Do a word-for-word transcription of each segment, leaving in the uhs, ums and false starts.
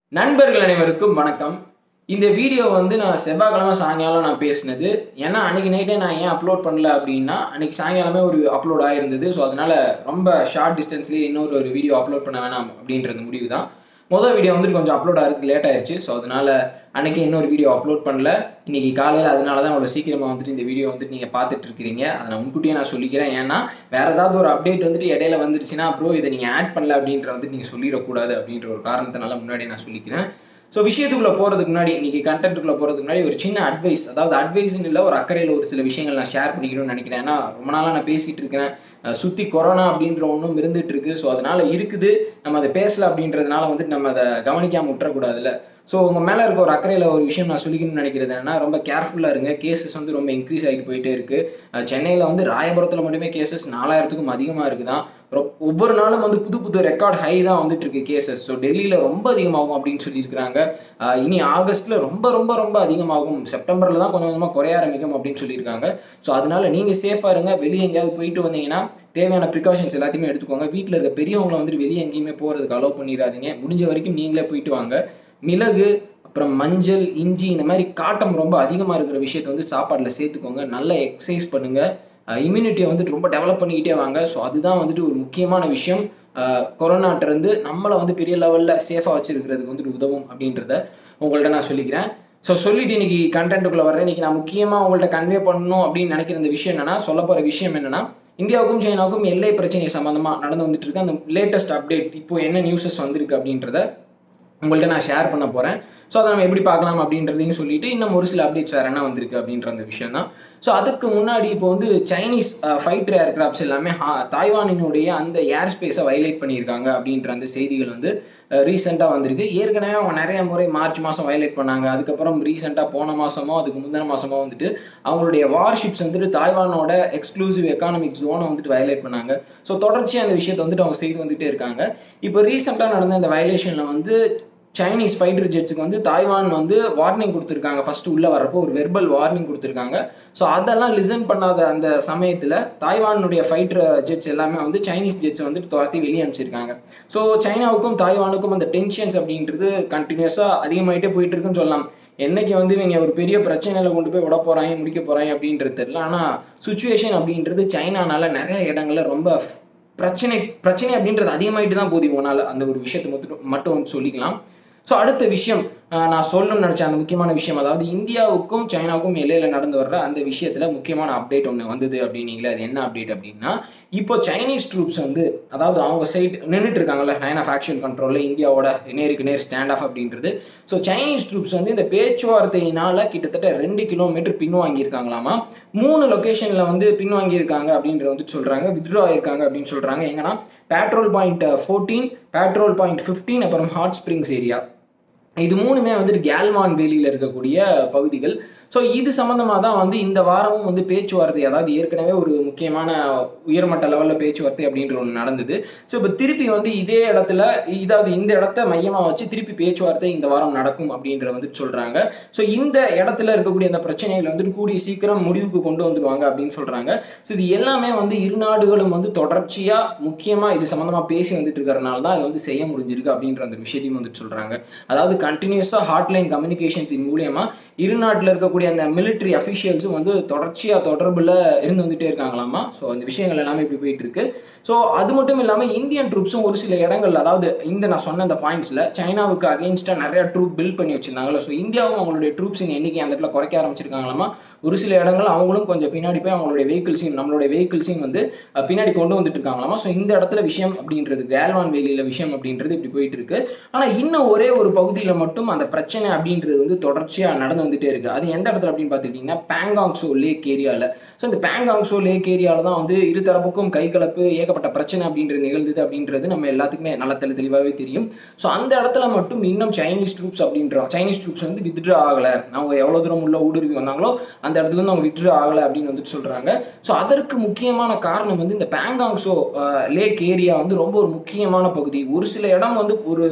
நண்பர்கள் அனைவருக்கும் வணக்கம். இந்த வீடியோ வந்து நான் செவ்வாய்க்கிழமை சாயங்காலம் நான் பேசினது. ஏன்னா அன்னைக்கு நைட்டே நான் ஏன் அப்லோட் பண்ணல அப்படின்னா, அன்னைக்கு சாயங்காலமே ஒரு அப்லோட் ஆயிருந்தது. ஸோ அதனால ரொம்ப ஷார்ட் டிஸ்டன்ஸ்லேயே இன்னொரு ஒரு வீடியோ அப்லோட் பண்ண வேணாம் அப்படின்றது முடிவு தான். மொதல் வீடியோ வந்துட்டு கொஞ்சம் அப்லோட் ஆகிறதுக்கு லேட் ஆயிடுச்சு. ஸோ அதனால அன்னைக்கு இன்னொரு வீடியோ அப்லோட் பண்ணல. இன்னைக்கு காலையில் அதனால தான் அவ்வளோ சீக்கிரமாக வந்துட்டு இந்த வீடியோ வந்துட்டு நீங்கள் பார்த்துட்டு இருக்கிறீங்க. அதை நான் முன்கூட்டியே நான் சொல்லிக்கிறேன். ஏன்னா வேறு ஏதாவது ஒரு அப்டேட் வந்துட்டு இடையில வந்துருச்சுன்னா ப்ரோ இதை நீங்கள் ஆட் பண்ணல அப்படின்ற வந்துட்டு நீங்கள் சொல்லிடக்கூடாது அப்படின்ற ஒரு காரணத்தினால முன்னாடி நான் சொல்லிக்கிறேன். ஸோ விஷயத்துக்குள்ளே போகிறதுக்கு முன்னாடி இன்னைக்கு கண்டென்ட்டுக்குள்ளே போகிறதுக்கு முன்னாடி ஒரு சின்ன அட்வைஸ், அதாவது அட்வைஸ்ன்னு இல்லை, ஒரு அக்கறையில் ஒரு சில விஷயங்கள் நான் ஷேர் பண்ணிக்கணும்னு நினைக்கிறேன். ஏன்னா ரொம்ப நாளாக நான் பேசிகிட்டு இருக்கிறேன், சுற்றி கொரோனா அப்படின்ற ஒன்றும் இருந்துகிட்டு இருக்கு. ஸோ அதனால் இருக்குது, நம்ம அதை பேசலை அப்படின்றதுனால வந்துட்டு நம்ம அதை கவனிக்காமல் விட்டுறக்கூடாதுல்ல. ஸோ உங்கள் மேலே இருக்க ஒரு அக்கறையில் ஒரு விஷயம் நான் சொல்லிக்கணும்னு நினைக்கிறது என்னன்னா, ரொம்ப கேர்ஃபுல்லாக இருங்க. கேசஸ் வந்து ரொம்ப இன்க்ரீஸ் ஆகிட்டு போயிட்டே இருக்குது. சென்னையில் வந்து ராயபுரத்தில் மட்டுமே கேசஸ் நாலாயிரத்துக்கும் அதிகமாக இருக்குதான். ஒவ்வொரு நாளும் வந்து புது புது ரெக்கார்ட் ஹை தான் வந்துட்டு இருக்கு கேசஸ். ஸோ டெல்லியில் ரொம்ப அதிகமாகும் அப்படின்னு சொல்லியிருக்கிறாங்க. இனி ஆகஸ்ட்டில் ரொம்ப ரொம்ப ரொம்ப அதிகமாகும், செப்டம்பரில் தான் கொஞ்சம் கொஞ்சமாக குறைய ஆரம்பிக்கும் அப்படின்னு சொல்லியிருக்காங்க. ஸோ அதனால நீங்கள் சேஃபாக இருங்க. வெளியே எங்கேயாவது போயிட்டு வந்தீங்கன்னா தேவையான ப்ரிகாஷன்ஸ் எல்லாத்தையுமே எடுத்துக்கோங்க. வீட்டில் இருக்க பெரியவங்களை வந்துட்டு வெளியே எங்கேயுமே போகிறதுக்கு அலோவ் பண்ணிடாதீங்க. முடிஞ்ச வரைக்கும் நீங்களே போயிட்டு வாங்க. மிளகு, அப்புறம் மஞ்சள், இஞ்சி, இந்த மாதிரி காட்டம் ரொம்ப அதிகமாக இருக்கிற விஷயத்தை வந்து சாப்பாட்டில் சேர்த்துக்கோங்க. நல்லா எக்ஸசைஸ் பண்ணுங்கள். இம்யூனிட்டியை வந்துட்டு ரொம்ப டெவலப் பண்ணிக்கிட்டே வாங்க. ஸோ அதுதான் வந்துட்டு ஒரு முக்கியமான விஷயம். கொரோனாட்டிருந்து நம்மளை வந்து பெரிய லெவலில் சேஃபாக வச்சுருக்கிறதுக்கு வந்துட்டு உதவும் அப்படின்றத உங்கள்கிட்ட நான் சொல்லிக்கிறேன். ஸோ சொல்லிட்டு இன்னைக்கு கண்டென்ட்டுக்குள்ளே வர்றேன். இன்றைக்கி நான் முக்கியமாக உங்கள்கிட்ட கன்வே பண்ணணும் அப்படின்னு நினைக்கிற இந்த விஷயம் என்னென்னா, சொல்ல போகிற விஷயம் என்னென்னா, இந்தியாவுக்கும் சைனாவுக்கும் எல்லை பிரச்சனை சம்மந்தமாக நடந்து வந்துட்டு இருக்கு. அந்த லேட்டஸ்ட் அப்டேட் இப்போ என்ன நியூஸஸ் வந்திருக்கு அப்படின்றத உங்கள்கிட்ட நான் ஷேர் பண்ண போகிறேன். ஸோ அதை நம்ம எப்படி பார்க்கலாம் அப்படின்றதையும் சொல்லிட்டு, இன்னும் ஒரு சில அப்டேட்ஸ் வேறு என்ன வந்திருக்கு அப்படின்ற அந்த விஷயம் தான். ஸோ அதுக்கு முன்னாடி இப்போ வந்து சைனீஸ் ஃபைட்டர் ஏர்கிராஃப்ட்ஸ் எல்லாமே தாய்வானினுடைய அந்த ஏர் ஸ்பேஸை வயலேட் பண்ணியிருக்காங்க அப்படின்ற அந்த செய்திகள் வந்து ரீசெண்டாக வந்திருக்கு. ஏற்கனவே அவங்க நிறைய முறை மார்ச் மாதம் வயலேட் பண்ணாங்க. அதுக்கப்புறம் ரீசெண்டாக போன மாதமோ அதுக்கு முந்தின மாதமோ வந்துட்டு அவங்களுடைய வார்ஷிப்ஸ் வந்துட்டு தாய்வானோட எக்ஸ்க்ளூசிவ் எக்கானமிக் ஜோனை வந்துட்டு வயலேட் பண்ணாங்க. ஸோ தொடர்ச்சியாக அந்த விஷயத்தை வந்துட்டு அவங்க செய்து வந்துகிட்டே இருக்காங்க. இப்போ ரீசெண்டாக நடந்த இந்த வயலேஷனில் வந்து சைனீஸ் ஃபைட்டர் ஜெட்ஸுக்கு வந்து தாய்வான் வந்து வார்னிங் கொடுத்துருக்காங்க. ஃபஸ்ட்டு உள்ளே வரப்போ ஒரு வெர்பல் வார்னிங் கொடுத்துருக்காங்க. ஸோ அதெல்லாம் லிசன் பண்ணாத அந்த சமயத்தில் தாய்வானுடைய ஃபைட்டர் ஜெட்ஸ் எல்லாமே வந்து சைனீஸ் ஜெட்ஸை வந்துட்டு துரத்தி வெளியே அனுப்பிச்சிருக்காங்க. ஸோ சைனாவுக்கும் தாய்வானுக்கும் அந்த டென்ஷன்ஸ் அப்படின்றது கண்டினியூஸாக அதிகமாகிட்டே போயிட்டு இருக்குன்னு சொல்லலாம். என்னைக்கு வந்து இவங்க ஒரு பெரிய பிரச்சனையில் கொண்டு போய் விட போகிறாங்க, முடிக்க போகிறாங்க அப்படின்றது தெரியல. ஆனால் சுச்சுவேஷன் அப்படின்றது சைனானால நிறைய இடங்களில் ரொம்ப பிரச்சனை பிரச்சனை அப்படின்றது அதிகமாகிட்டு தான் போகுது. போனால் அந்த ஒரு விஷயத்தை மட்டும் மட்டும் வந்து சொல்லிக்கலாம். ஸோ அடுத்த விஷயம் நான் சொல்லணும்னு நினச்சேன், அந்த முக்கியமான விஷயம், அதாவது இந்தியாவுக்கும் சைனாவுக்கும் எல்லையில் நடந்து வர்ற அந்த விஷயத்தில் முக்கியமான அப்டேட் ஒன்று வந்தது அப்படின்னீங்களே, அது என்ன அப்டேட் அப்படின்னா, இப்போ சைனீஸ் ட்ரூப்ஸ் வந்து, அதாவது அவங்க சைடு நின்றுட்டு இருக்காங்கல்ல லைன் ஆஃப் ஆக்ஷன் கண்ட்ரோலில் இந்தியாவோட நேருக்கு நேர் ஸ்டாண்ட் ஆஃப் அப்படின்றது. ஸோ சைனீஸ் ட்ரூப்ஸ் வந்து இந்த பேச்சுவார்த்தையினால் கிட்டத்தட்ட ரெண்டு கிலோமீட்டர் பின்வாங்கியிருக்காங்களாமா. மூணு லொக்கேஷனில் வந்து பின்வாங்கியிருக்காங்க அப்படின்றத வந்து சொல்கிறாங்க. வித்ட்ரா ஆயிருக்காங்க அப்படின்னு சொல்கிறாங்க. எங்கன்னா patrol point fourteen, patrol point fifteen, அப்புறம் ஹாட் ஸ்ப்ரிங்ஸ் ஏரியா, இது மூணுமே வந்துட்டு கேல்வான் வேலியில் இருக்கக்கூடிய பகுதிகள். ஸோ இது சம்மந்தமாக தான் வந்து இந்த வாரமும் வந்து பேச்சுவார்த்தை, அதாவது ஏற்கனவே ஒரு முக்கியமான உயர்மட்ட லெவலில் பேச்சுவார்த்தை அப்படின்ற ஒன்று நடந்தது. ஸோ இப்போ திருப்பி வந்து இதே இடத்துல, இதாவது இந்த இடத்த மையமாக வச்சு திருப்பி பேச்சுவார்த்தை இந்த வாரம் நடக்கும் அப்படின்ற வந்துட்டு சொல்கிறாங்க. ஸோ இந்த இடத்துல இருக்கக்கூடிய அந்த பிரச்சனைகளை வந்துட்டு கூடிய சீக்கிரம் முடிவுக்கு கொண்டு வந்துடுவாங்க அப்படின்னு சொல்கிறாங்க. ஸோ இது எல்லாமே வந்து இரு நாடுகளும் வந்து தொடர்ச்சியாக முக்கியமாக இது சம்மந்தமாக பேசி வந்துட்டு இருக்கிறனால தான் இது வந்து செய்ய முடிஞ்சிருக்கு அப்படின்ற அந்த விஷயத்தையும் வந்துட்டு சொல்கிறாங்க. அதாவது கண்டினியூஸாக ஹாட்லைன் கம்யூனிகேஷன்ஸின் மூலியமாக இரு நாட்டில் இருக்கக்கூடிய அந்த மிலிட்ரி அஃபிஷியல்ஸும் வந்து தொடர்ச்சியாக தொடர்பில் இருந்து வந்துகிட்டே இருக்காங்களாமா. ஸோ அந்த விஷயங்கள் எல்லாமே இப்படி போயிட்டு இருக்கு. ஸோ அது மட்டும் இல்லாமல் இந்தியன் ட்ரூப்ஸும் ஒரு சில இடங்கள், அதாவது இந்த நான் சொன்ன அந்த பாயிண்ட்ஸில் சைனாவுக்கு அகெயின்ஸ்டாக நிறையா ட்ரூப் பில்ட் பண்ணி வச்சிருந்தாங்களா. ஸோ இந்தியாவும் அவங்களுடைய ட்ரூப்ஸின் எண்ணிக்கை அந்த இடத்துல குறைக்க ஆரம்பிச்சிருக்காங்களாமா. ஒரு சில இடங்கள் அவங்களும் கொஞ்சம் பின்னாடி போய் அவங்களுடைய வெஹிக்கிள்ஸையும் நம்மளுடைய வெஹிக்கிள்ஸையும் வந்து பின்னாடி கொண்டு வந்துட்டு இருக்காங்களாமா. ஸோ இந்த இடத்துல விஷயம் அப்படின்றது, கேல்வான் வேலியில் விஷயம் அப்படின்றது இப்படி போயிட்டு இருக்கு. ஆனால் இன்னும் ஒரே ஒரு பகுதியில் மட்டும் அந்த பிரச்சனை அப்படின்றது வந்து தொடர்ச்சியாக நடந்து வந்துட்டே இருக்கு. அது எந்த இடத்துல அப்படின்னு பார்த்துக்கிட்டிங்கன்னா பேங்காங் ஸோ லேக் ஏரியாவில். ஸோ இந்த பேங்காங் ஸோ லேக் ஏரியாவில் தான் வந்து இரு தரப்புக்கும் கைகலப்பு, ஏகப்பட்ட பிரச்சனை அப்படின்றது நிகழ்ந்தது அப்படின்றது நம்ம எல்லாத்துக்குமே நல்ல தெளி தெளிவாகவே தெரியும். ஸோ அந்த இடத்துல மட்டும் இன்னும் சைனீஸ் ட்ரூப்ஸ் அப்படின்றோம் சைனீஸ் ட்ரூப்ஸ் வந்து வித்ட்ரா ஆகலை. அவங்க எவ்வளோ தூரம் உள்ள ஊடுருவி வந்தாங்களோ அந்த இடத்துல இருந்து அவங்க வித்ட்ரா ஆகலை அப்படின்னு வந்துட்டு சொல்கிறாங்க. ஸோ அதற்கு முக்கியமான காரணம் வந்து இந்த பேங்காங் ஸோ லேக் ஏரியா வந்து ரொம்ப ஒரு முக்கியமான பகுதி. ஒரு சில இடம் வந்து ஒரு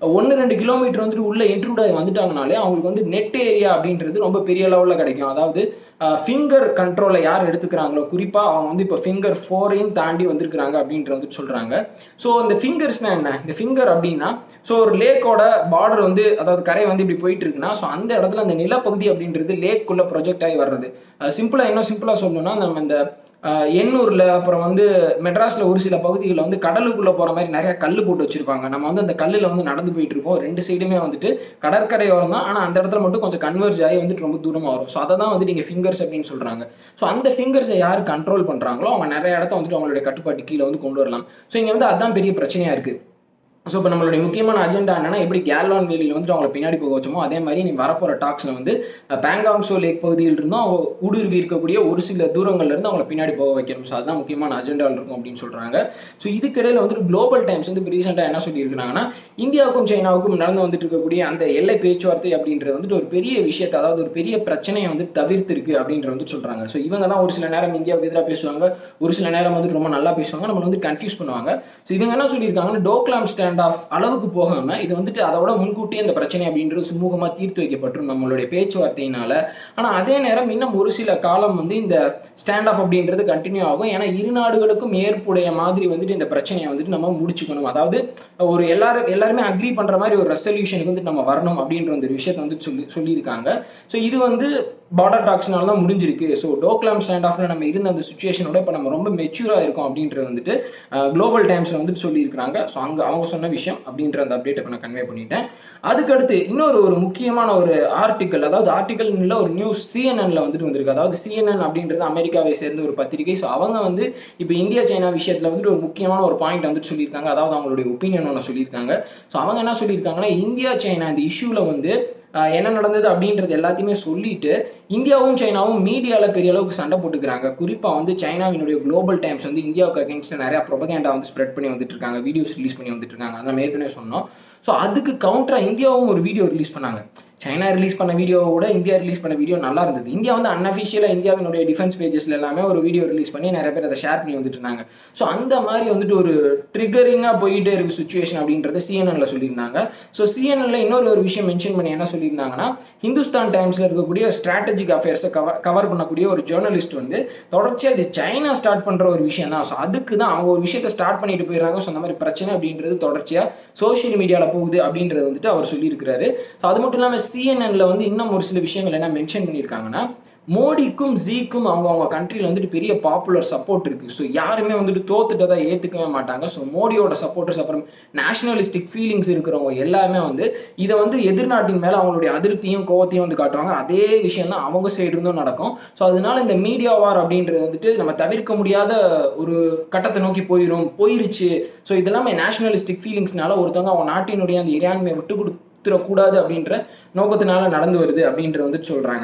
ஒன்று ரெண்டு கிலோமீட்டர் வந்துட்டு உள்ள இன்ட்ரூட் ஆகி வந்துட்டாங்கனாலே அவங்களுக்கு வந்து நெட் ஏரியா அப்படின்றது ரொம்ப பெரிய லெவலில் கிடைக்கும். அதாவது ஃபிங்கர் கண்ட்ரோலை யார் எடுத்துக்கிறாங்களோ, குறிப்பாக அவங்க வந்து இப்போ ஃபிங்கர் ஃபோரையும் தாண்டி வந்திருக்கிறாங்க அப்படின்ற வந்து சொல்கிறாங்க. ஸோ இந்த ஃபிங்கர்ஸ்னால் என்ன? இந்த ஃபிங்கர் அப்படின்னா ஸோ ஒரு லேக்கோட பார்டர் வந்து, அதாவது கரை வந்து இப்படி போயிட்டு இருக்குன்னா, ஸோ அந்த இடத்துல அந்த நிலப்பகுதி அப்படின்றது லேக்குள்ளே ப்ரொஜெக்ட் ஆகி வர்றது. சிம்பிளாக இன்னும் சிம்பிளாக சொல்லணும்னா, நம்ம இந்த எண்ணூரில் அப்புறம் வந்து மெட்ராஸில் ஒரு சில பகுதிகளில் வந்து கடலுக்குள்ளே போகிற மாதிரி நிறையா கல் போட்டு வச்சுருப்பாங்க. நம்ம வந்து அந்த கல்லில் வந்து நடந்து போயிட்டு இருப்போம். ரெண்டு சைடுமே வந்துட்டு கடற்கரையோரம் தான், ஆனால் அந்த இடத்துல மட்டும் கொஞ்சம் கன்வர்ஜ் ஆகி வந்துட்டு ரொம்ப தூரமாக வரும். ஸோ அதை தான் வந்து நீங்கள் ஃபிங்கர்ஸ் அப்படின்னு சொல்கிறாங்க. ஸோ அந்த ஃபிங்கர்ஸை யார் கண்ட்ரோல் பண்ணுறாங்களோ அவங்க நிறைய இடத்த வந்துட்டு அவங்களுடைய கட்டுப்பாட்டு கீழே வந்து கொண்டு வரலாம். ஸோ இங்கே வந்து அதுதான் பெரிய பிரச்சனையாக இருக்குது. ஸோ இப்போ நம்மளுடைய முக்கியமான அஜெண்டா என்னன்னா, எப்படி கேல்வான் வேலியில் வந்துட்டு அவங்களை பின்னாடி போக வச்சோமோ அதே மாதிரி நீ வரப்போகிற டாக்ஸில் வந்து பேங்காங் ஸோ லேக் பகுதியில் இருந்தும் அவங்க ஊடுருவி இருக்கக்கூடிய ஒரு சில தூரங்கள்லேருந்து அவங்களை பின்னாடி போக வைக்கணும். ஸோ அதுதான் முக்கியமான அஜெண்டாவில் இருக்கும் அப்படின்னு சொல்கிறாங்க. ஸோ இதுக்கிடையில் வந்துட்டு குளோபல் டைம்ஸ் வந்து இப்போ ரீசெண்டாக என்ன சொல்லியிருக்காங்கன்னா, இந்தியாவுக்கும் சைனாவுக்கும் நடந்து வந்துட்டு இருக்கக்கூடிய அந்த எல்லை பேச்சுவார்த்தை அப்படின்றது வந்துட்டு ஒரு பெரிய விஷயத்தை, அதாவது ஒரு பெரிய பிரச்சனையை வந்து தவிர்த்திருக்கு அப்படின்ற வந்து சொல்கிறாங்க. ஸோ இவங்க தான் ஒரு சில நேரம் இந்தியாவுக்கு எதிராக பேசுவாங்க, ஒரு சில நேரம் வந்துட்டு ரொம்ப நல்லா பேசுவாங்க, நம்ம வந்து கன்ஃபியூஸ் பண்ணுவாங்க. ஸோ இவங்க என்ன சொல்லியிருக்காங்கன்னா, டோக்லாம் ஸ்டாண்ட் ஆஃப் அளவுக்கு போகாம இது வந்துட்டு அதோட முன்கூட்டியே அந்த பிரச்சனை அப்படின்றது சுமூகமா தீர்த்து வைக்கப்பட்டுரும் நம்மளுடைய பேச்சுவார்த்தையினால. ஆனா அதே நேரம் இன்னும் ஒரு சில காலம் வந்து இந்த ஸ்டாண்ட் ஆஃப் அப்படின்றது கண்டினியூ ஆகும். ஏன்னா இரு நாடுகளுக்கும் ஏற்புடைய மாதிரி வந்துட்டு இந்த பிரச்சனையை வந்துட்டு நம்ம முடிச்சுக்கணும். அதாவது ஒரு எல்லாரும் எல்லாருமே அக்ரி பண்ற மாதிரி ஒரு ரெசல்யூஷனுக்கு வந்து நம்ம வரணும் அப்படின்ற ஒரு விஷயத்தை வந்து சொல்லி சொல்லியிருக்காங்க. ஸோ இது வந்து பார்டர் டாக்ஸ்னால தான் முடிஞ்சிருக்கு. ஸோ டோக்லாம் ஸ்டாண்ட் ஆஃப்ல நம்ம இருந்த அந்த சுச்சுவேஷனோட இப்போ நம்ம ரொம்ப மெச்சூராக இருக்கும் அப்படின்றது வந்துட்டு குளோபல் டைம்ஸில் வந்துட்டு சொல்லியிருக்காங்க. ஸோ அங்கே அவங்க சொன்ன விஷயம் அப்படின்ற அந்த அப்டேட்டை இப்போ நான் கன்வே பண்ணிட்டேன். அதுக்கடுத்து இன்னொரு ஒரு முக்கியமான ஒரு ஆர்டிக்கல், அதாவது ஆர்டிக்கல் இல்லை ஒரு நியூஸ் சிஎன்என்ல வந்துட்டு வந்திருக்கு. அதாவது சிஎன்என் அப்படின்றது அமெரிக்காவை சேர்ந்த ஒரு பத்திரிகை. ஸோ அவங்க வந்து இப்போ இந்தியா சைனா விஷயத்தில் வந்துட்டு ஒரு முக்கியமான ஒரு பாயிண்ட் வந்துட்டு சொல்லியிருக்காங்க. அதாவது அவங்களுடைய ஒப்பீனியன் ஒன்று சொல்லியிருக்காங்க. ஸோ அவங்க என்ன சொல்லியிருக்காங்கன்னா, இந்தியா சைனா இந்த இஷ்யூவில் வந்து என்ன நடந்தது அப்படின்றது எல்லாத்தையுமே சொல்லிட்டு இந்தியாவும் சைனாவும் மீடியாவில் பெரிய அளவுக்கு சண்டை போட்டுக்கிறாங்க. குறிப்பாக வந்து சைனாவினுடைய குளோபல் டைம்ஸ் வந்து இந்தியாவுக்கு அகேன்ஸ்ட் நிறையா ப்ரொபகேண்டா வந்து ஸ்ப்ரெட் பண்ணி வந்துட்டு இருக்காங்க, வீடியோஸ் ரிலீஸ் பண்ணி வந்துட்டு இருக்காங்க. அதெல்லாம் ஏற்கனவே சொன்னோம். ஸோ அதுக்கு கவுண்டராக இந்தியாவும் ஒரு வீடியோ ரிலீஸ் பண்ணாங்க. சைனா ரிலீஸ் பண்ண வீடியோவோட இந்தியா ரிலீஸ் பண்ண வீடியோ நல்லா இருந்தது. இந்தியா வந்து அன்அஃபிஷியலாக இந்தியாவினுடைய டிஃபென்ஸ் பேஜஸ்ல எல்லாமே ஒரு வீடியோ ரிலீஸ் பண்ணி நிறைய பேர் அதை ஷேர் பண்ணி வந்துட்டு இருந்தாங்க. ஸோ அந்த மாதிரி வந்துட்டு ஒரு ட்ரிகரிங்காக போயிட்டே இருக்கு சுச்சுவேஷன் அப்படின்றத சிஎன்என்ல சொல்லியிருந்தாங்க. ஸோ சிஎன்என்ல இன்னொரு ஒரு விஷயம் மென்ஷன் பண்ணி என்ன சொல்லியிருந்தாங்கன்னா, ஹிந்துஸ்தான் டைம்ஸ்ல இருக்கக்கூடிய ஸ்ட்ராட்டஜிக் அஃபேர்ஸை கவர் கவர் பண்ணக்கூடிய ஒரு ஜேர்னலிஸ்ட் வந்து தொடர்ச்சியாக இது சைனா ஸ்டார்ட் பண்ணுற ஒரு விஷயம் தான். ஸோ அதுக்கு தான் அவங்க ஒரு விஷயத்தை ஸ்டார்ட் பண்ணிட்டு போயிடுறாங்க. ஸோ அந்த மாதிரி பிரச்சனை அப்படின்றது தொடர்ச்சியாக சோஷியல் மீடியாவில் போகுது அப்படின்றது வந்துட்டு அவர் சொல்லியிருக்கிறாரு. ஸோ அது மட்டும் இல்லாமல் சிஎன்என்ல வந்து இன்னும் ஒரு சில விஷயங்கள் என்ன மென்ஷன் பண்ணியிருக்காங்கன்னா, மோடிக்கும் ஜீக்கும் அவங்க அவங்க கண்ட்ரியில் வந்துட்டு பெரிய பாப்புலர் சப்போர்ட் இருக்குது. ஸோ யாருமே வந்துட்டு தோத்துட்டதை ஏற்றுக்கவே மாட்டாங்க. ஸோ மோடியோட சப்போர்ட்டர்ஸ் அப்புறம் நேஷனலிஸ்டிக் ஃபீலிங்ஸ் இருக்கிறவங்க எல்லாருமே வந்து இதை வந்து எதிர்நாட்டின் மேலே அவங்களுடைய அதிருப்தியும் கோவத்தையும் வந்து காட்டுவாங்க. அதே விஷயம் தான் அவங்க சைடு இருந்தும் நடக்கும். ஸோ அதனால இந்த மீடியா வார் அப்படின்றது வந்துட்டு நம்ம தவிர்க்க முடியாத ஒரு கட்டத்தை நோக்கி போயிடும் போயிருச்சு. ஸோ இதெல்லாமே நேஷனலிஸ்டிக் ஃபீலிங்ஸ்னால ஒருத்தவங்க அவங்க நாட்டினுடைய அந்த இறையாண்மையை விட்டு கொடுத்துடக்கூடாது அப்படின்ற நோக்கத்தினால நடந்து வருது அப்படின்றது வந்துட்டு சொல்கிறாங்க.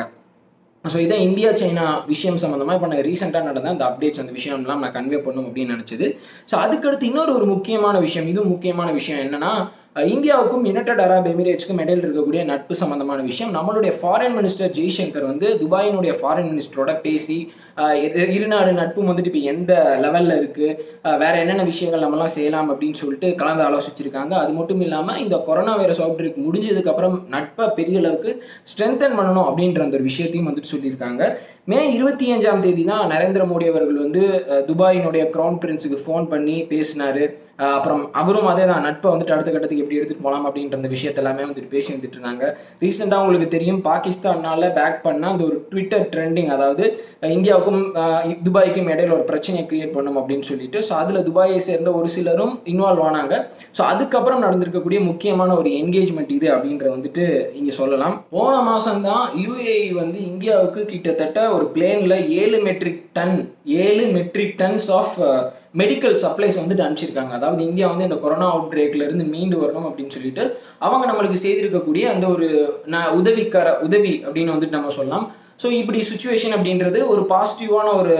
ஸோ இதான் இந்தியா சைனா விஷயம் சம்மந்தமாக இப்போ நான் ரீசெண்டாக நடந்த அந்த அப்டேட்ஸ், அந்த விஷயம்லாம் நான் கன்வே பண்ணும் அப்படின்னு நினச்சிது. ஸோ அதுக்கடுத்து இன்னொரு ஒரு முக்கியமான விஷயம், இதுவும் முக்கியமான விஷயம் என்னன்னா, இந்தியாவுக்கும் யுனைடெட் அரப் எமிரேட்ஸ்க்கும் இடையில் இருக்கக்கூடிய நட்பு சம்பந்தமான விஷயம். நம்மளுடைய ஃபாரின் மினிஸ்டர் ஜெய்சங்கர் வந்து துபாயினுடைய ஃபாரின் மினிஸ்டரோட பேசி இருநாடு நட்பும் வந்துட்டு இப்போ எந்த லெவலில் இருக்குது, வேற என்னென்ன விஷயங்கள் நம்மலாம் செய்யலாம் அப்படின்னு சொல்லிட்டு கலந்து ஆலோசிச்சிருக்காங்க. அது மட்டும் இல்லாமல் இந்த கொரோனா வைரஸ் அவுட் பிரேக் முடிஞ்சதுக்கப்புறம் நட்பை பெரிய அளவுக்கு ஸ்ட்ரென்தன் பண்ணணும் அப்படின்ற அந்த ஒரு விஷயத்தையும் வந்துட்டு சொல்லியிருக்காங்க. மே இருபத்தி அஞ்சாம் தேதி தான் நரேந்திர மோடி அவர்கள் வந்து துபாயினுடைய கிரவுன் பிரின்ஸுக்கு ஃபோன் பண்ணி பேசினாரு. அப்புறம் அவரும் அதே தான் நட்பை வந்துட்டு அடுத்த கட்டத்துக்கு எப்படி எடுத்துகிட்டு போகலாம் அப்படின்ற அந்த விஷயத்த எல்லாமே வந்துட்டு பேசி வந்துட்டு இருந்தாங்க. ரீசெண்டாக உங்களுக்கு தெரியும், பாகிஸ்தானால் பேக் பண்ண அந்த ஒரு ட்விட்டர் ட்ரெண்டிங், அதாவது இந்தியாவுக்கும் துபாய்க்கும் இடையில ஒரு பிரச்சனையை கிரியேட் பண்ணும் அப்படின்னு சொல்லிட்டு. ஸோ அதில் துபாயை சேர்ந்த ஒரு சிலரும் இன்வால்வ் ஆனாங்க. ஸோ அதுக்கப்புறம் நடந்திருக்கக்கூடிய முக்கியமான ஒரு என்கேஜ்மெண்ட் இது அப்படின்ற வந்துட்டு இங்கே சொல்லலாம். போன மாதம் தான் யூஏஇ வந்து இந்தியாவுக்கு கிட்டத்தட்ட ஒரு பிளேனில் ஏழு மெட்ரிக் டன் ஏழு metric tons of medical supplies வந்துட்டு அனுப்பிச்சிருக்காங்க. அதாவது இந்தியா வந்து இந்த கொரோனா அவுட் பிரேக்ல இருந்து மீண்டு வரணும் அப்படின்னு சொல்லிட்டு அவங்க நம்மளுக்கு செய்திருக்கக்கூடிய அந்த ஒரு உதவிக்கார உதவி அப்படின்னு வந்துட்டு நம்ம சொல்லலாம். ஸோ இப்படி சுச்சுவேஷன் அப்படின்றது ஒரு பாசிட்டிவான ஒரு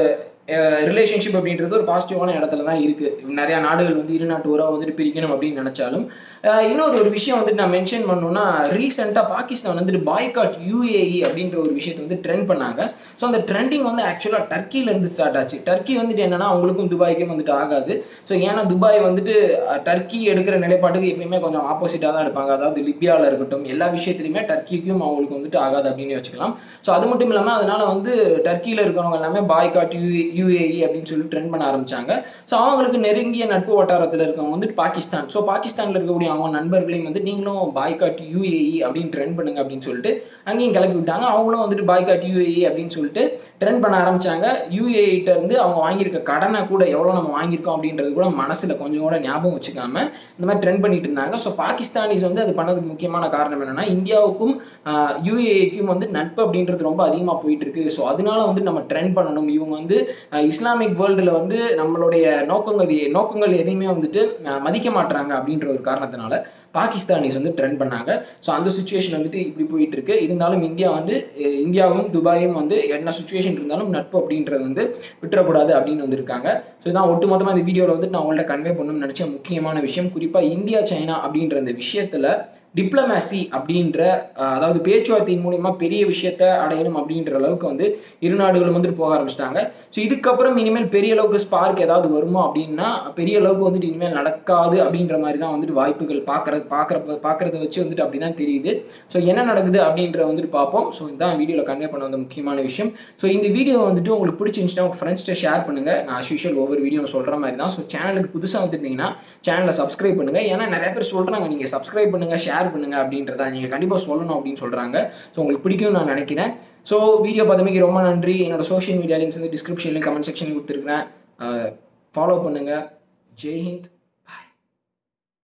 ரிலேஷன்ஷிப் அப்படின்றது ஒரு பாசிட்டிவான இடத்துல தான் இருக்குது. நிறையா நாடுகள் வந்து இரு நாட்டு உறவை வந்துட்டு பிரிக்கணும் அப்படின்னு நினச்சாலும் இன்னொரு ஒரு விஷயம் வந்துட்டு நான் மென்ஷன் பண்ணணும்னா, ரீசெண்டாக பாகிஸ்தான் வந்துட்டு பாய்காட் யூஏஇ அப்படின்ற ஒரு விஷயத்தை வந்து ட்ரெண்ட் பண்ணாங்க. ஸோ அந்த ட்ரெண்டிங் வந்து ஆக்சுவலாக டர்க்கியிலேருந்து ஸ்டார்ட் ஆச்சு. டர்க்கி வந்துட்டு என்னன்னா அவங்களுக்கும் துபாய்க்கும் வந்துட்டு ஆகாது. ஸோ ஏன்னா துபாய் வந்துட்டு டர்க்கி எடுக்கிற நிலைப்பாட்டுக்கு எப்பயுமே கொஞ்சம் ஆப்போசிட்டாக தான் எடுப்பாங்க. அதாவது லிபியாவில் இருக்கட்டும், எல்லா விஷயத்துலையுமே டர்க்கிக்கும் அவங்களுக்கு வந்துட்டு ஆகாது அப்படின்னு வச்சுக்கலாம். ஸோ அது மட்டும் இல்லாமல் அதனால வந்து டர்க்கியில் இருக்கிறவங்க எல்லாமே பாய்காட் யூ யூஏஇ அப்படின்னு சொல்லி ட்ரெண்ட் பண்ண ஆரம்பிச்சாங்க. ஸோ அவங்களுக்கு நெருங்கிய நட்பு வட்டாரத்தில் இருக்கவங்க வந்துட்டு பாகிஸ்தான். ஸோ பாகிஸ்தானில் இருக்கக்கூடிய அவங்க நண்பர்களையும் வந்து நீங்களும் பாய்காட் யூஏஇ அப்படின்னு ட்ரெண்ட் பண்ணுங்க அப்படின்னு சொல்லிட்டு அங்கேயும் கிளப்பி விட்டாங்க. அவங்களும் வந்துட்டு பாய்காட் யூஏஇ அப்படின்னு சொல்லிட்டு ட்ரெண்ட் பண்ண ஆரம்பிச்சாங்க. யூஏஇட்ட இருந்து அவங்க வாங்கியிருக்க கடனை கூட எவ்வளோ நம்ம வாங்கியிருக்கோம் அப்படின்றது கூட மனசில் கொஞ்சம் கூட ஞாபகம் வச்சுக்காம இந்த மாதிரி ட்ரெண்ட் பண்ணிட்டு இருந்தாங்க. ஸோ பாகிஸ்தானிஸ் வந்து அது பண்ணதுக்கு முக்கியமான காரணம் என்னன்னா, இந்தியாவுக்கும் யூஏஇக்கும் வந்து நட்பு அப்படின்றது ரொம்ப அதிகமாக போயிட்டு இருக்கு. ஸோ அதனால வந்து நம்ம ட்ரெண்ட் பண்ணணும். இவங்க வந்து இஸ்லாமிக் வேர்ல்டில் வந்து நம்மளுடைய நோக்கங்கள் நோக்கங்கள் எதையுமே வந்துட்டு மதிக்க மாட்டாங்க அப்படின்ற ஒரு காரணத்தினால பாகிஸ்தானிஸ் வந்து ட்ரெண்ட் பண்ணாங்க. ஸோ அந்த சுச்சுவேஷன் வந்துட்டு இப்படி போயிட்டு இருக்கு. இருந்தாலும் இந்தியா வந்து இந்தியாவும் துபாயும் வந்து என்ன சுச்சுவேஷன் இருந்தாலும் நட்பு அப்படின்றது வந்து விட்டுறக்கூடாது அப்படின்னு வந்திருக்காங்க. ஸோ இதான் ஒட்டுமொத்தமாக இந்த வீடியோவில் வந்துட்டு நான் உங்கள்கிட்ட கன்வே பண்ணணும்னு நினச்ச முக்கியமான விஷயம். குறிப்பாக இந்தியா சைனா அப்படின்ற இந்த விஷயத்தில் டிப்ளமேசி அப்படின்ற அதாவது பேச்சுவார்த்தையின் மூலியமா பெரிய விஷயத்த அடையணும் அப்படின்ற அளவுக்கு வந்து இரு நாடுகளும் வந்துட்டு போக ஆரம்பிச்சிட்டாங்க. ஸோ இதுக்கப்புறம் இனிமேல் பெரிய அளவுக்கு ஸ்பார்க் ஏதாவது வருமா அப்படின்னா பெரிய அளவுக்கு வந்துட்டு இனிமேல் நடக்காது அப்படின்ற மாதிரி தான் வந்துட்டு வாய்ப்புகள் பார்க்கறது பார்க்குற பார்க்குறத வச்சு வந்துட்டு அப்படி தான் தெரியுது. ஸோ என்ன நடக்குது அப்படின்ற வந்துட்டு பார்ப்போம். ஸோ இதுதான் வீடியோவில் கன்வே பண்ண வந்த முக்கியமான விஷயம். ஸோ இந்த வீடியோ வந்துட்டு உங்களுக்கு பிடிச்சிருந்துச்சுன்னா உங்கள் ஃப்ரெண்ட்ஸ்கிட்ட ஷேர் பண்ணுங்கள். நான் அஸ் யூஷுவல் ஒவ்வொரு வீடியோ சொல்கிற மாதிரி தான். ஸோ சேனலுக்கு புதுசாக வந்துருந்தீங்கன்னா சேனலை சப்ஸ்கிரைப் பண்ணுங்கள். ஏன்னா நிறைய பேர் சொல்கிறாங்க நீங்கள் சப்ஸ்கிரைப் பண்ணுங்கள் ஷேர் பண்ணுங்க அப்படின்றத நீங்கள் கண்டிப்பாக சொல்லணும் அப்படின்னு சொல்கிறாங்க. ஸோ உங்களுக்கு பிடிக்கும்னு நான் நினைக்கிறேன். ஸோ வீடியோ பார்த்தமைக்கு ரொம்ப நன்றி. என்னோட சோஷியல் மீடியா லிங்க்ஸ் வந்து டிஸ்கிரிப்ஷன்லையும் கமெண்ட் செக்ஷன்லையும் கொடுத்துருக்கிறேன். ஃபாலோ பண்ணுங்கள். ஜெய் ஹிந்த்.